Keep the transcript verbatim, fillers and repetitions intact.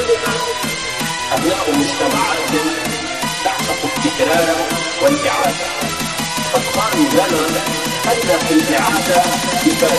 كلنا أبناء مجتمعات تعشق التكرار والإعادة. قد قالوا لنا أن في الإعادة كفاية.